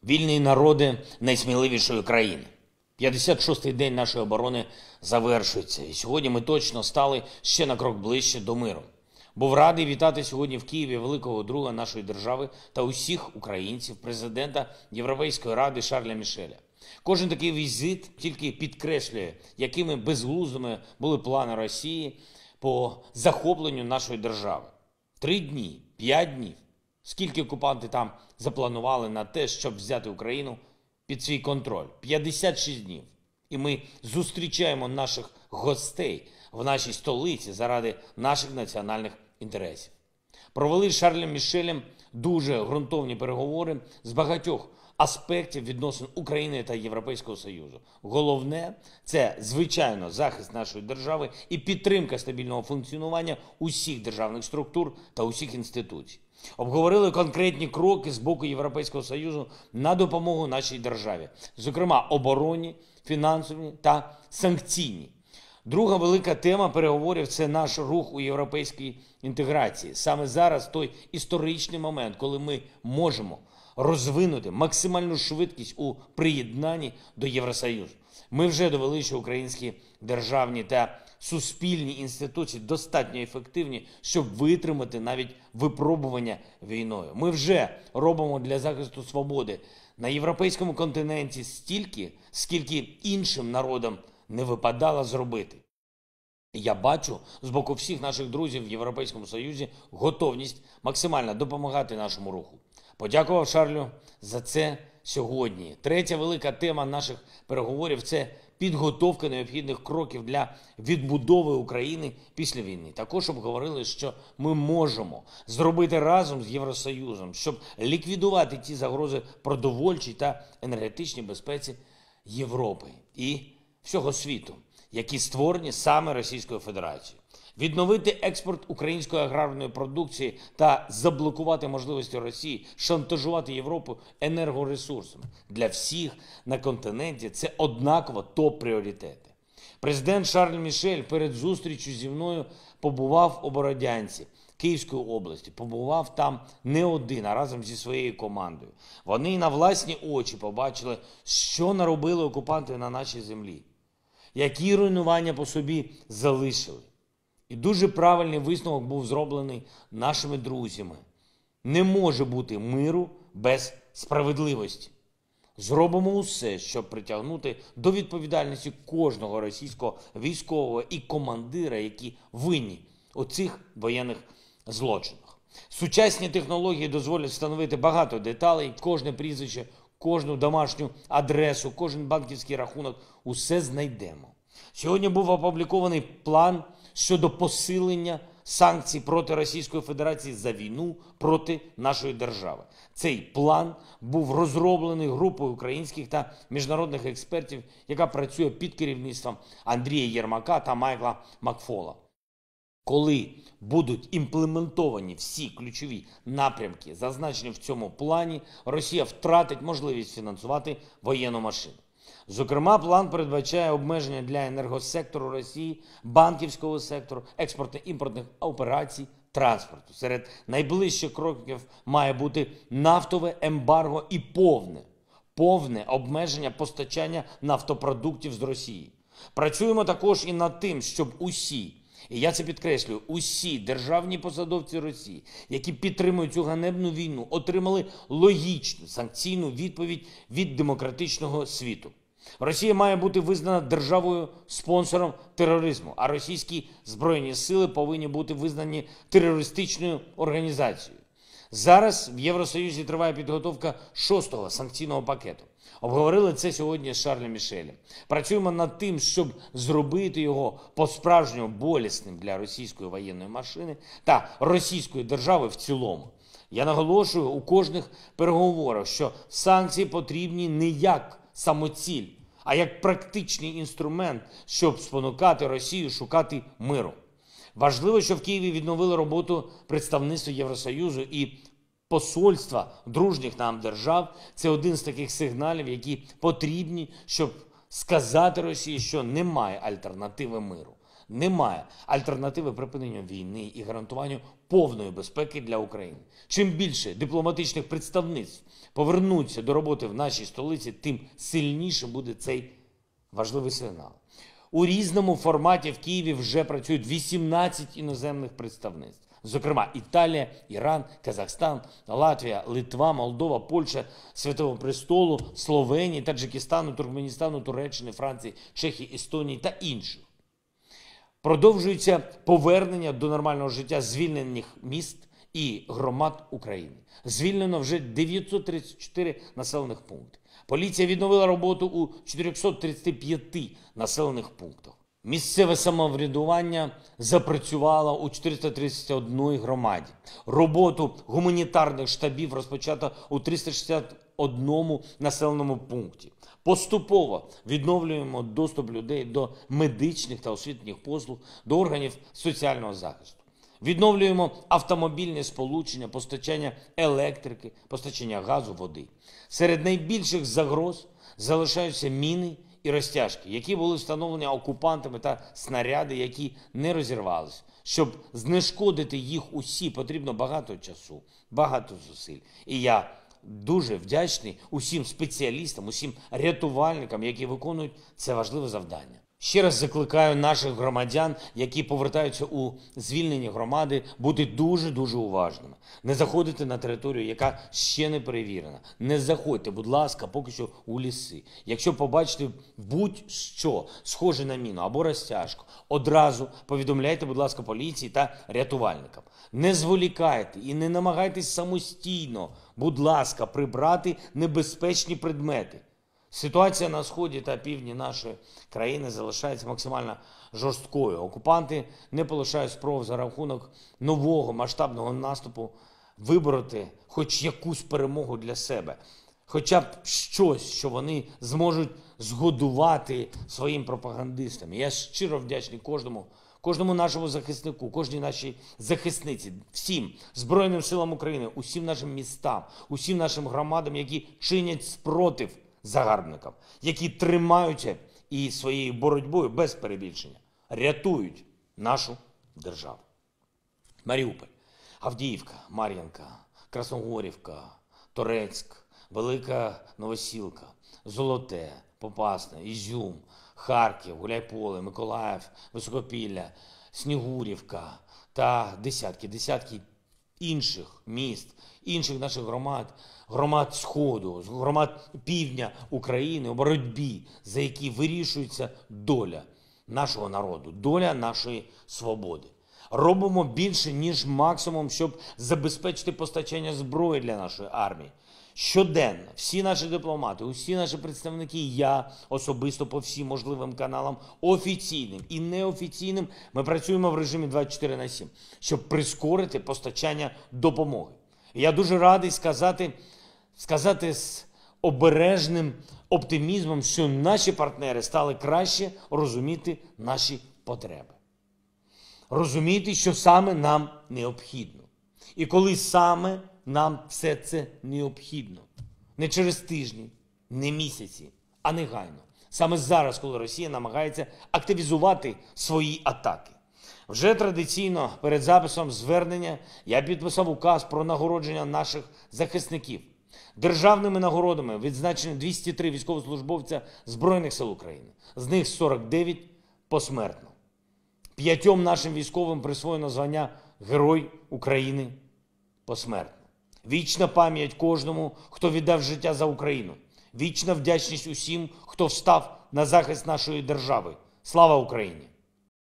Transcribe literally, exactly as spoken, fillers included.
Вільні народи найсміливішої країни. п'ятдесят шостий день нашої оборони завершується. І сьогодні ми точно стали ще на крок ближче до миру. Був радий вітати сьогодні в Києві великого друга нашої держави та усіх українців, президента Європейської ради Шарля Мішеля. Кожен такий візит тільки підкреслює, якими безглуздими були плани Росії по захопленню нашої держави. Три дні, п'ять днів. Скільки окупанти там запланували на те, щоб взяти Україну під свій контроль? п'ятдесят шість днів. І ми зустрічаємо наших гостей в нашій столиці заради наших національних інтересів. Провели з Шарлем Мішелем дуже ґрунтовні переговори з багатьох аспектів відносин України та Європейського Союзу. Головне – це, звичайно, захист нашої держави і підтримка стабільного функціонування усіх державних структур та усіх інституцій. Обговорили конкретні кроки з боку Європейського Союзу на допомогу нашій державі, зокрема оборонні, фінансові та санкційні. Друга велика тема переговорів – це наш рух у європейській інтеграції. Саме зараз той історичний момент, коли ми можемо розвинути максимальну швидкість у приєднанні до Євросоюзу. Ми вже довели, що українські державні та суспільні інституції достатньо ефективні, щоб витримати навіть випробування війною. Ми вже робимо для захисту свободи на європейському континенті стільки, скільки іншим народам не випадало зробити. Я бачу з боку всіх наших друзів в Європейському Союзі готовність максимально допомагати нашому руху. Подякував Шарлю за це сьогодні. Третя велика тема наших переговорів – це підготовка необхідних кроків для відбудови України після війни. Також обговорили, що ми можемо зробити разом з Євросоюзом, щоб ліквідувати ті загрози продовольчій та енергетичній безпеці Європи і всього світу, які створені саме Російською Федерацією. Відновити експорт української аграрної продукції та заблокувати можливості Росії шантажувати Європу енергоресурсами. Для всіх на континенті це однаково топ-пріоритети. Президент Шарль Мішель перед зустрічю зі мною побував у Бородянці, Київської області. Побував там не один, а разом зі своєю командою. Вони на власні очі побачили, що наробили окупанти на нашій землі, які руйнування по собі залишили. І дуже правильний висновок був зроблений нашими друзями. Не може бути миру без справедливості. Зробимо усе, щоб притягнути до відповідальності кожного російського військового і командира, які винні у цих воєнних злочинах. Сучасні технології дозволять встановити багато деталей, кожне прізвище, кожну домашню адресу, кожен банківський рахунок – усе знайдемо. Сьогодні був опублікований план щодо посилення санкцій проти Російської Федерації за війну проти нашої держави. Цей план був розроблений групою українських та міжнародних експертів, яка працює під керівництвом Андрія Єрмака та Майкла Макфола. Коли будуть імплементовані всі ключові напрямки, зазначені в цьому плані, Росія втратить можливість фінансувати воєнну машину. Зокрема, план передбачає обмеження для енергосектору Росії, банківського сектору, експортно-імпортних операцій, транспорту. Серед найближчих кроків має бути нафтове ембарго і повне, повне обмеження постачання нафтопродуктів з Росії. Працюємо також і над тим, щоб усі, і я це підкреслюю, усі державні посадовці Росії, які підтримують цю ганебну війну, отримали логічну санкційну відповідь від демократичного світу. Росія має бути визнана державою-спонсором тероризму, а російські збройні сили повинні бути визнані терористичною організацією. Зараз в Євросоюзі триває підготовка шостого санкційного пакету. Обговорили це сьогодні з Шарлем Мішелем. Працюємо над тим, щоб зробити його по-справжньому болісним для російської воєнної машини та російської держави в цілому. Я наголошую у кожних переговорах, що санкції потрібні не як самоціль, а як практичний інструмент, щоб спонукати Росію шукати миру. Важливо, що в Києві відновили роботу представництва Євросоюзу і посольства дружніх нам держав. Це один з таких сигналів, які потрібні, щоб сказати Росії, що немає альтернативи миру. немає альтернативи припиненню війни і гарантуванню повної безпеки для України. Чим більше дипломатичних представництв повернуться до роботи в нашій столиці, тим сильніше буде цей важливий сигнал. У різному форматі в Києві вже працюють вісімнадцять іноземних представництв. Зокрема, Італія, Іран, Казахстан, Латвія, Литва, Молдова, Польща, Святого Престолу, Словенії, Таджикистану, Туркменістану, Туреччини, Франції, Чехії, Естонії та інших. Продовжується повернення до нормального життя звільнених міст і громад України. Звільнено вже дев'ятсот тридцять чотири населених пункти. Поліція відновила роботу у чотирьохсот тридцяти п'яти населених пунктах. Місцеве самоврядування запрацювало у чотириста тридцять одній громаді. Роботу гуманітарних штабів розпочато у триста шістдесят одному населеному пункті. Поступово відновлюємо доступ людей до медичних та освітніх послуг, до органів соціального захисту. Відновлюємо автомобільне сполучення, постачання електрики, постачання газу, води. Серед найбільших загроз залишаються міни і розтяжки, які були встановлені окупантами, та снаряди, які не розірвалися. Щоб знешкодити їх усі, потрібно багато часу, багато зусиль. І я дуже вдячний усім спеціалістам, усім рятувальникам, які виконують це важливе завдання. Ще раз закликаю наших громадян, які повертаються у звільнені громади, бути дуже-дуже уважними. Не заходити на територію, яка ще не перевірена. Не заходьте, будь ласка, поки що у ліси. Якщо побачите будь-що схоже на міну або розтяжку, одразу повідомляйте, будь ласка, поліції та рятувальникам. Не зволікайте і не намагайтесь самостійно, будь ласка, прибрати небезпечні предмети. Ситуація на сході та півдні нашої країни залишається максимально жорсткою. Окупанти не полишають спроб за рахунок нового масштабного наступу вибороти хоч якусь перемогу для себе. Хоча б щось, що вони зможуть згодувати своїм пропагандистам. Я щиро вдячний кожному, кожному нашому захиснику, кожній нашій захисниці, всім Збройним силам України, усім нашим містам, усім нашим громадам, які чинять спротив загарбникам, які тримаються і своєю боротьбою без перебільшення рятують нашу державу. Маріуполь, Авдіївка, Мар'їнка, Красногорівка, Торецьк, Велика Новосілка, Золоте, Попасне, Ізюм, Харків, Гуляйполе, Миколаїв, Високопілля, Снігурівка та десятки, десятки інших міст, інших наших громад, громад Сходу, громад півдня України у боротьбі, за які вирішується доля нашого народу, доля нашої свободи. Робимо більше, ніж максимум, щоб забезпечити постачання зброї для нашої армії. Щоденно всі наші дипломати, усі наші представники, я особисто по всім можливим каналам, офіційним і неофіційним, ми працюємо в режимі двадцять чотири на сім, щоб прискорити постачання допомоги. Я дуже радий сказати, сказати з обережним оптимізмом, що наші партнери стали краще розуміти наші потреби. Розуміти, що саме нам необхідно. І коли саме нам все це необхідно. Не через тижні, не місяці, а негайно. Саме зараз, коли Росія намагається активізувати свої атаки. Вже традиційно перед записом звернення я підписав указ про нагородження наших захисників. Державними нагородами відзначені двісті три військовослужбовця Збройних сил України. З них сорок дев'ять посмертно. П'ятьом нашим військовим присвоєно звання Герой України посмертно. Вічна пам'ять кожному, хто віддав життя за Україну. Вічна вдячність усім, хто встав на захист нашої держави. Слава Україні!